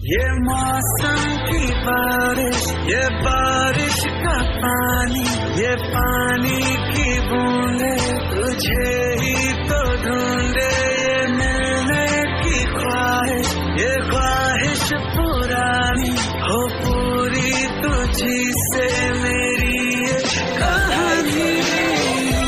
ये मौसम की बारिश, ये बारिश का पानी, ये पानी की बूंदे तुझे ही तो ढूंढे। ये मिलने की ख्वाहिश, ये ख्वाहिश पुरानी हो पूरी तुझी से।